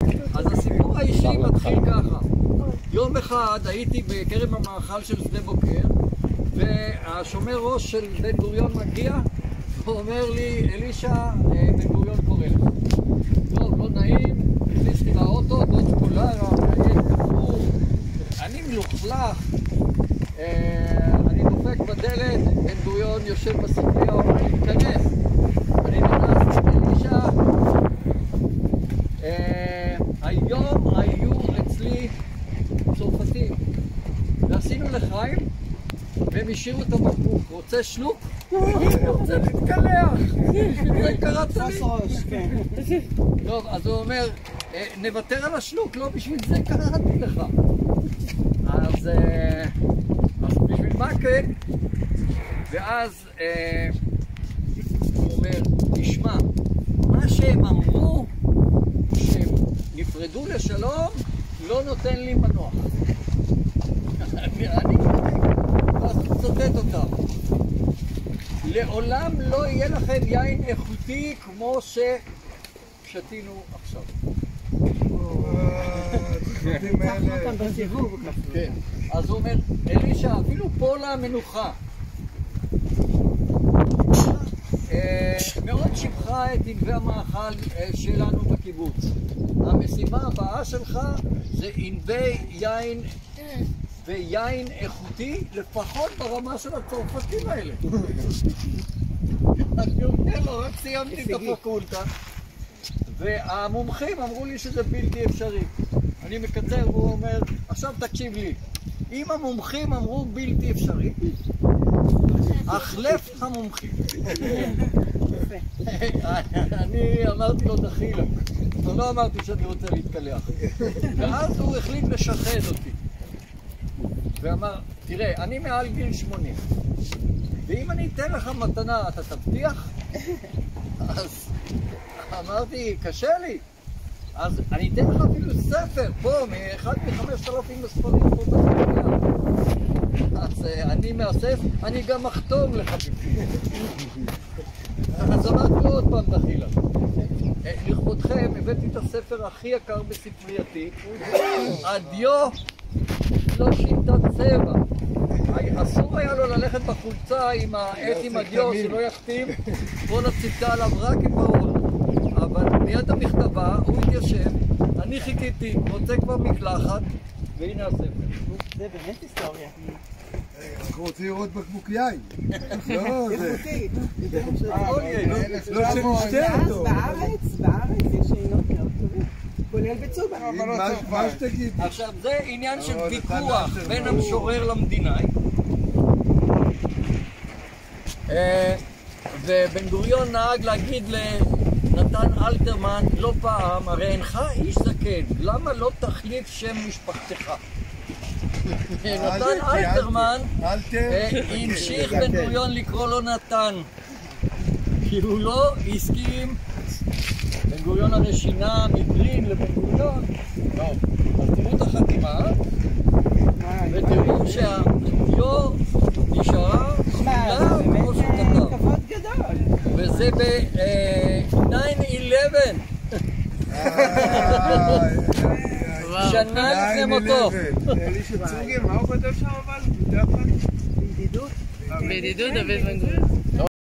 אז הסיפור האישי מתחיל ככה. יום אחד הייתי בקרב המאכל של שדה בוקר, והשומר ראש של בן-גוריון מגיע, הוא אומר לי, אלישע, בן-גוריון קורא לך. טוב, לא נעים, הכניסתי לאוטו, דוד פולרה, מעיין כפור, אני מלוכלך, אני דופק בדלת, בן-גוריון יושב בספרייה, אומר לי, תיכנס. אני נכנס, אלישע, היום היו אצלי צרפתים, ועשינו לחיים, והם השאירו את הבקבוק. רוצה שלוק? רוצה להתקלח. זה קראת לי. טוב, אז הוא אומר, נוותר על השלוק, לא בשביל זה קראתי לך. אז בשביל מה כן? ואז הוא אומר, תשמע, מה שהם אמרו, שהם נפרדו לשלום, לא נותן לי מנוח. אני אז הוא צוטט אותם. לעולם לא יהיה לכם יין איכותי כמו ששתינו עכשיו. אז הוא אומר, אלישע, אפילו פה למנוחה. מאוד שיבחה את ענבי המאכל שלנו בקיבוץ. המשימה הבאה שלך זה ענבי יין ויין איכותי, לפחות ברמה של הצרפתים האלה. אני אומר לו, רק סיימתי את הפקולטה, והמומחים אמרו לי שזה בלתי אפשרי. אני מקצר והוא אומר, עכשיו תקשיב לי, אם המומחים אמרו בלתי אפשרי, החלף המומחים. אני אמרתי לו דחילה, אבל לא אמרתי שאני רוצה להתקלח. ואז הוא החליט לשחד אותי. ואמר, תראה, אני מעל גיל 80, ואם אני אתן לך מתנה, אתה תבטיח? אז אמרתי, קשה לי. אז אני אתן לך אפילו ספר, פה, מאחד מ5,000 ספרים פה בספרייה. אז אני מאסף, אני גם אחתום לך בפנים. אז אמרתי לו עוד פעם דחילה. לכבודכם, הבאתי את הספר הכי יקר בספרייתי, הדיו לא שינתה צבע. אסור היה לו ללכת בחולצה עם העט עם הדיו שלא יחתים, כל הציטה עליו רק עם העול. אבל מיד המכתבה הוא התיישב, אני חיכיתי, מוצא כבר מקלחת, והנה הספר. זה באמת היסטוריה. אנחנו רוצים לראות בקבוק יין. לא, זה... לא שנשתה אותו. בארץ יש עינות מאוד טובים. כולל בצובה. מה שתגיד. עכשיו, זה עניין של ויכוח בין המשורר למדינאי. ובן-גוריון נהג להגיד לנתן אלתרמן לא פעם, הרי אינך איש זקן, למה לא תחליף שם משפחתך? נתן אלתרמן המשיך בן-גוריון לקרוא לו נתן, כי הוא לא הסכים. בן-גוריון הרי שינה מגרין לבן-גוריון. טוב, אז תראו את החתימה ותראו שהדיו נשארה כולה כמו שהוא כתב. כבוד גדול. וזה ב-9/11 שנה לפני מותו. אלישע זורגל, מה הוא כותב שם אבל? בידידות. בידידות דוד בן-גוריון.